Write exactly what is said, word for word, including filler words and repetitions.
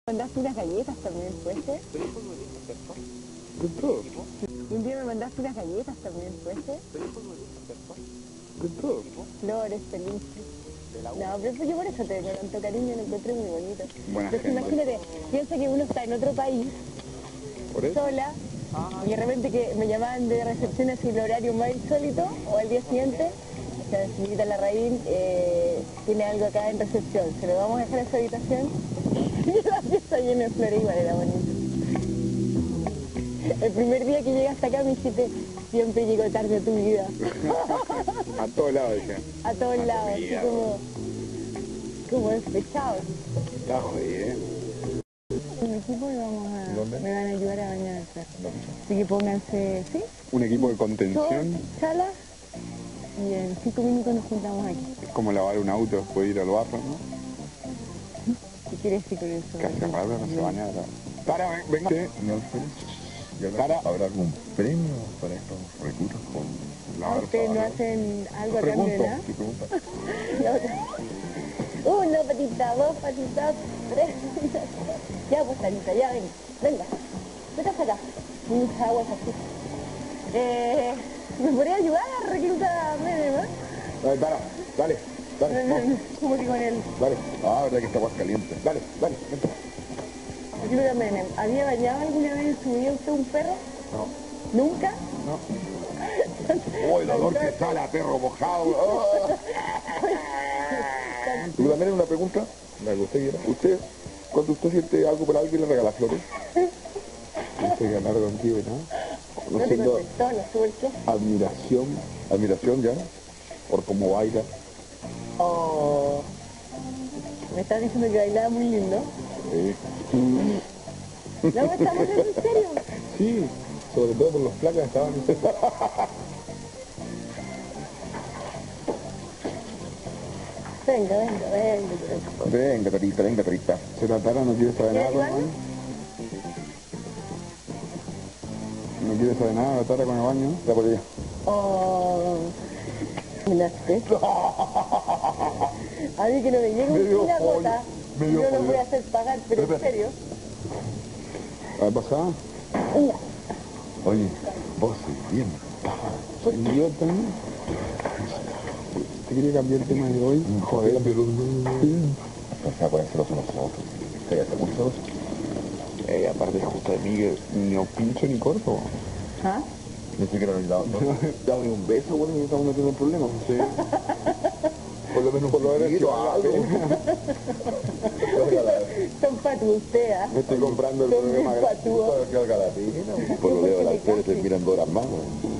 Mandaste unas galletas también, ¿puede ser? ¿De todo? Un día me mandaste unas galletas también, ¿puede ser? ¿De todo? Flores, peluches. No, pero yo por eso te tengo tanto cariño, lo encontré muy bonito. Buena Pero gente. imagínate, piensa que uno está en otro país, ¿Por eso? sola, y de repente que me llamaban de recepción así el horario más insólito, o al día siguiente, la señorita Larraín eh, tiene algo acá en recepción, se lo vamos a dejar en su habitación, y la fiesta llena de flores igual era bonito. El primer día que llegaste acá me dijiste, siempre llego tarde a tu vida. A todos lados, dije. A todos A tu lados, así vida, como, como despechado. Está jodido. En mi equipo me, vamos a, ¿Dónde? me van a ayudar a bañar al perro. Así que pónganse, ¿sí? Un equipo de Todo, contención. chala, y en cinco minutos nos juntamos aquí. Es como lavar un auto después de ir al barro, ¿no? ¿Qué quieres decir con eso? Que hace rato no se baña. Tara, ven- venga. Tara. ¿Habrá algún premio para estos recursos con ¿Ah, lavar ¿Ustedes no sábanas? hacen algo a cambio de Pregunto, nada? ¿qué pregunta? La otra. Una patita, dos patitas, tres. Ya, pues, Tarita, ya, ven. Venga. ¿Qué estás acá? Muchas aguas así. Eh, ¿Me podría ayudar a reclutar a Menem, eh? Dale, Tara, dale, No, dale, no, no, no, como que con él. dale, Ah, verdad que está más caliente. dale, dale, vente. Recluta a Menem. ¿Había bañado alguna vez en su vida usted un perro? No, ¿Nunca? no. Oh, el olor que sale a perro mojado. Oh. ¿Tú también una pregunta? La que usted quiera. ¿Usted, cuando usted siente algo por alguien, le regala flores? Estoy ganando contigo, ¿no? No No te siento contestó, no sé por qué. Admiración, admiración ya, por cómo baila. Oh, me estás diciendo que bailaba muy lindo. Eh, No, me estamos hablando en serio. Sí, sobre todo por los placas que estaban. Venga, venga, venga. venga, Tarita, venga, Tarita. Se la Tara no quiere saber nada ¿Quieres con el ayudarme? baño. No quiere saber nada la Tara con el baño. Está por allá. Oh, ¿minaste? A mí que no me llegue Me dio una pollo, gota, me yo dio no pollo. voy a hacer pagar, pero en serio. A ver, pasada. Oye, vos sos bien. Y yo también. Te quería cambiar el tema de hoy. Joder, pero no. O sea, pueden ser los nosotros. ¿Qué hace mucho? Eh, aparte justo de mí, que ni pincho ni corto. ¿Ah? Ni siquiera nos dado. Dame un beso, bueno, y estamos metiendo en problemas. Sí. Por lo menos por lo menos Quiero algo. Son patuos usted, ¿ah? me estoy comprando el Son programa bien gratis. patuos. Que haga la pena. Por lo veo, las ustedes se miran dos horas más. ¿No?